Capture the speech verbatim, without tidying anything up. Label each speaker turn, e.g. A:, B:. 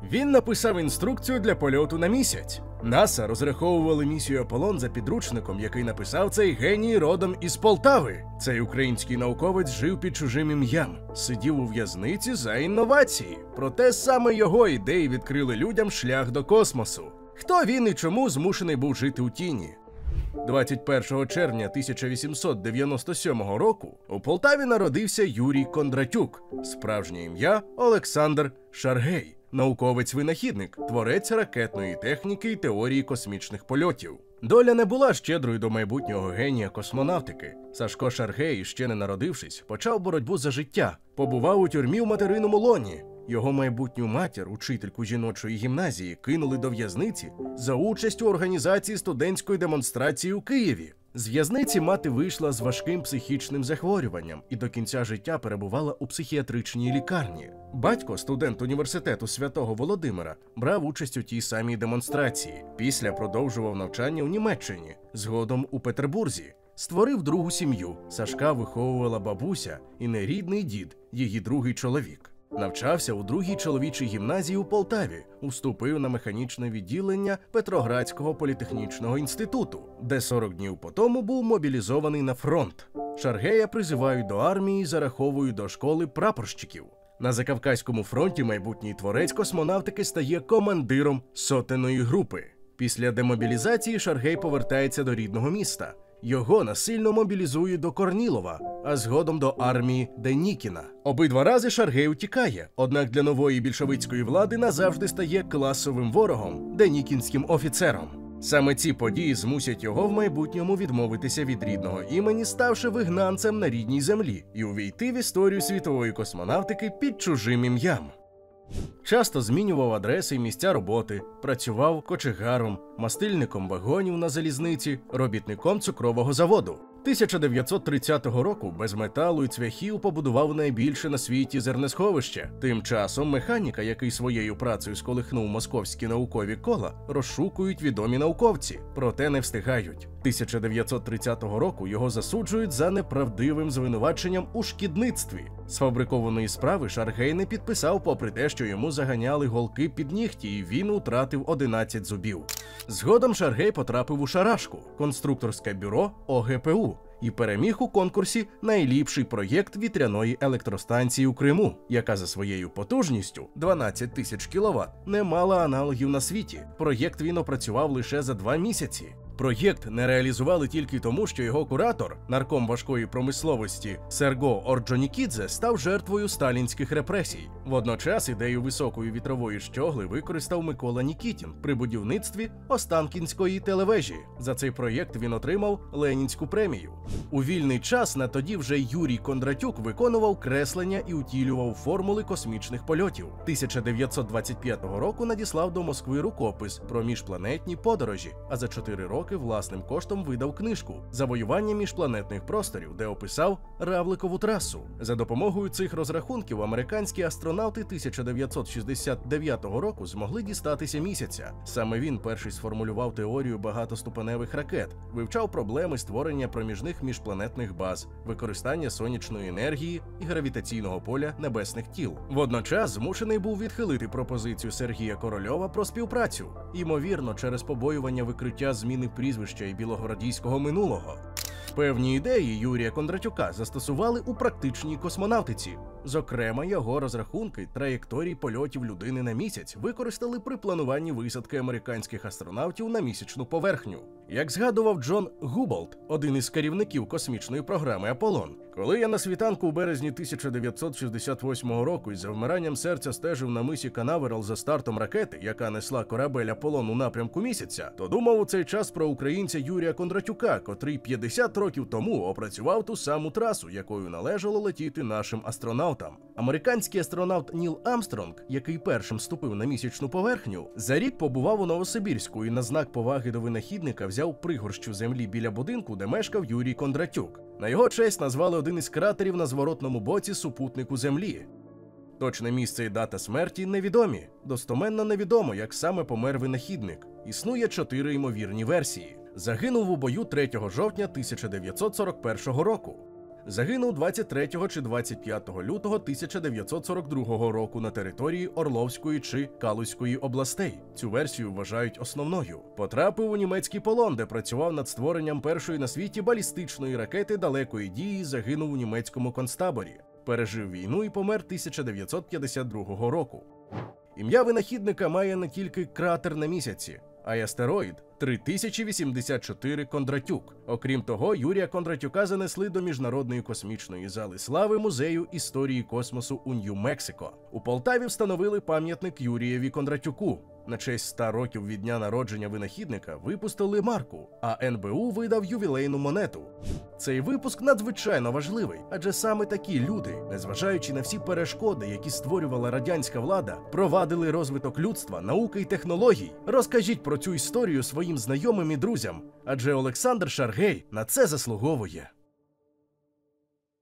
A: Він написав інструкцію для польоту на місяць. НАСА розраховували місію Аполлон за підручником, який написав цей геній родом із Полтави. Цей український науковець жив під чужим ім'ям, сидів у в'язниці за інновації. Проте саме його ідеї відкрили людям шлях до космосу. Хто він і чому змушений був жити у тіні? двадцять першого червня тисяча вісімсот дев'яносто сьомого року у Полтаві народився Юрій Кондратюк, справжнє ім'я Олександр Шаргей, науковець-винахідник, творець ракетної техніки і теорії космічних польотів. Доля не була щедрою до майбутнього генія космонавтики. Сашко Шаргей, ще не народившись, почав боротьбу за життя, побував у тюрмі в материному лоні. Його майбутню матір, учительку жіночої гімназії, кинули до в'язниці за участь у організації студентської демонстрації у Києві. З в'язниці мати вийшла з важким психічним захворюванням і до кінця життя перебувала у психіатричній лікарні. Батько, студент університету Святого Володимира, брав участь у тій самій демонстрації. Після продовжував навчання у Німеччині, згодом у Петербурзі. Створив другу сім'ю. Сашка виховувала бабуся і нерідний дід, її другий чоловік. Навчався у другій чоловічій гімназії у Полтаві, уступив на механічне відділення Петроградського політехнічного інституту, де сорок днів по тому був мобілізований на фронт. Шаргея призивають до армії і зараховують до школи прапорщиків. На Закавказькому фронті майбутній творець космонавтики стає командиром сотенної групи. Після демобілізації Шаргей повертається до рідного міста. Його насильно мобілізують до Корнілова, а згодом до армії Денікіна. Обидва рази Шаргей утікає, однак для нової більшовицької влади назавжди стає класовим ворогом, денікінським офіцером. Саме ці події змусять його в майбутньому відмовитися від рідного імені, ставши вигнанцем на рідній землі, і увійти в історію світової космонавтики під чужим ім'ям. Часто змінював адреси і місця роботи, працював кочегаром, мастильником вагонів на залізниці, робітником цукрового заводу. тисяча дев'ятсот тридцятого року без металу і цвяхів побудував найбільше на світі зернесховище. Тим часом механіка, який своєю працею сколихнув московські наукові кола, розшукують відомі науковці, проте не встигають. тисяча дев'ятсот тридцятого року його засуджують за неправдивим звинуваченням у шкідництві. Сфабрикованої справи Шаргей не підписав, попри те, що йому заганяли голки під нігті, і він втратив одинадцять зубів. Згодом Шаргей потрапив у шарашку – конструкторське бюро О Ге Пе У, і переміг у конкурсі «Найліпший проєкт вітряної електростанції у Криму», яка за своєю потужністю – дванадцять тисяч кіловат, не мала аналогів на світі. Проєкт він опрацював лише за два місяці. Проєкт не реалізували тільки тому, що його куратор, нарком важкої промисловості Серго Орджонікідзе, став жертвою сталінських репресій. Водночас ідею високої вітрової щогли використав Микола Нікітін при будівництві Останкінської телевежі. За цей проєкт він отримав Ленінську премію. У вільний час на тоді вже Юрій Кондратюк виконував креслення і утілював формули космічних польотів. тисяча дев'ятсот двадцять п'ятого року надіслав до Москви рукопис про міжпланетні подорожі, а за чотири роки власним коштом видав книжку «Завоювання міжпланетних просторів», де описав Равликову трасу. За допомогою цих розрахунків американські астронавти тисяча дев'ятсот шістдесят дев'ятого року змогли дістатися місяця. Саме він перший сформулював теорію багатоступеневих ракет, вивчав проблеми створення проміжних міжпланетних баз, використання сонячної енергії і гравітаційного поля небесних тіл. Водночас змушений був відхилити пропозицію Сергія Корольова про співпрацю, ймовірно, через побоювання викриття зміни прізвища і білогвардійського минулого. Певні ідеї Юрія Кондратюка застосували у практичній космонавтиці. Зокрема, його розрахунки траєкторій польотів людини на місяць використали при плануванні висадки американських астронавтів на місячну поверхню. Як згадував Джон Губолт, один із керівників космічної програми «Аполлон», коли я на світанку у березні тисяча дев'ятсот шістдесят восьмого року із завмиранням серця стежив на мисі Канаверал за стартом ракети, яка несла корабель «Аполлон» у напрямку місяця, то думав у цей час про українця Юрія Кондратюка, котрий п'ятдесят років тому опрацював ту саму трасу, якою належало летіти нашим астронавтам. Американський астронавт Ніл Армстронг, який першим ступив на місячну поверхню, за рік побував у Новосибірську і на знак поваги до винахідника взяв пригорщу землі біля будинку, де мешкав Юрій Кондратюк. На його честь назвали один із кратерів на зворотному боці супутнику Землі. Точне місце і дата смерті невідомі. Достоменно невідомо, як саме помер винахідник. Існує чотири ймовірні версії. Загинув у бою третього жовтня тисяча дев'ятсот сорок першого року. Загинув двадцять третього чи двадцять п'ятого лютого тисяча дев'ятсот сорок другого року на території Орловської чи Калузької областей. Цю версію вважають основною. Потрапив у німецький полон, де працював над створенням першої на світі балістичної ракети далекої дії, загинув у німецькому концтаборі. Пережив війну і помер тисяча дев'ятсот п'ятдесят другого року. Ім'я винахідника має не тільки кратер на місяці, а й астероїд три тисячі вісімдесят чотири Кондратюк. Окрім того, Юрія Кондратюка занесли до Міжнародної космічної зали слави Музею історії космосу у Нью-Мексико. У Полтаві встановили пам'ятник Юрієві Кондратюку. На честь ста років від дня народження винахідника випустили марку, а ен бе у видав ювілейну монету. Цей випуск надзвичайно важливий, адже саме такі люди, незважаючи на всі перешкоди, які створювала радянська влада, провадили розвиток людства, науки й технологій. Розкажіть про цю історію своїм знайомим і друзям, адже Олександр Шаргей на це заслуговує.